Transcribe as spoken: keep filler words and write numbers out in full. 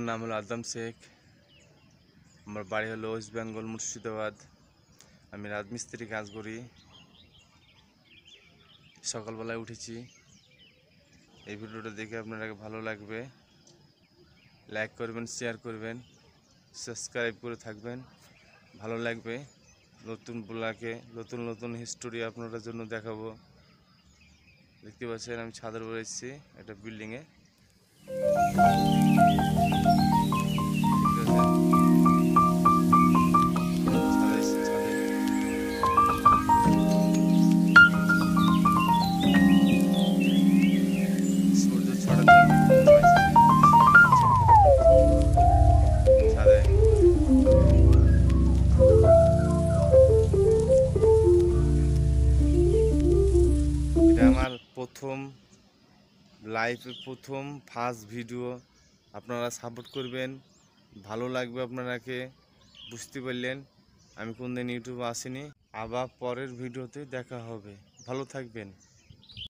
আমার নাম হলো আদ্দামস্ক। আমার বাড়ি হলো ওয়েস্ট বেঙ্গল মুর্শিদাবাদ। আমি রাজমিস্ত্রি কাজ করি। সকালবেলায় উঠেছি। এই ভিডিওটা দেখে আপনারা ভালো লাগবে, লাইক করবেন, শেয়ার করবেন, সাবস্ক্রাইব করে থাকবেন। ভালো লাগবে। নতুন ব্লগে নতুন নতুন হিস্টোরি আপনাদের জন্য দেখাবো। দেখতে পাচ্ছেন আমি ছাদের উপরে এসেছি একটা বিল্ডিংয়ে। আমার প্রথম লাইফে প্রথম ফার্স্ট ভিডিও। আপনারা সাপোর্ট করবেন, ভালো লাগবে। আপনারাকে বুঝতে পারলেন আমি কোনদিন ইউটিউবে আসিনি। আবার পরের ভিডিওতে দেখা হবে। ভালো থাকবেন।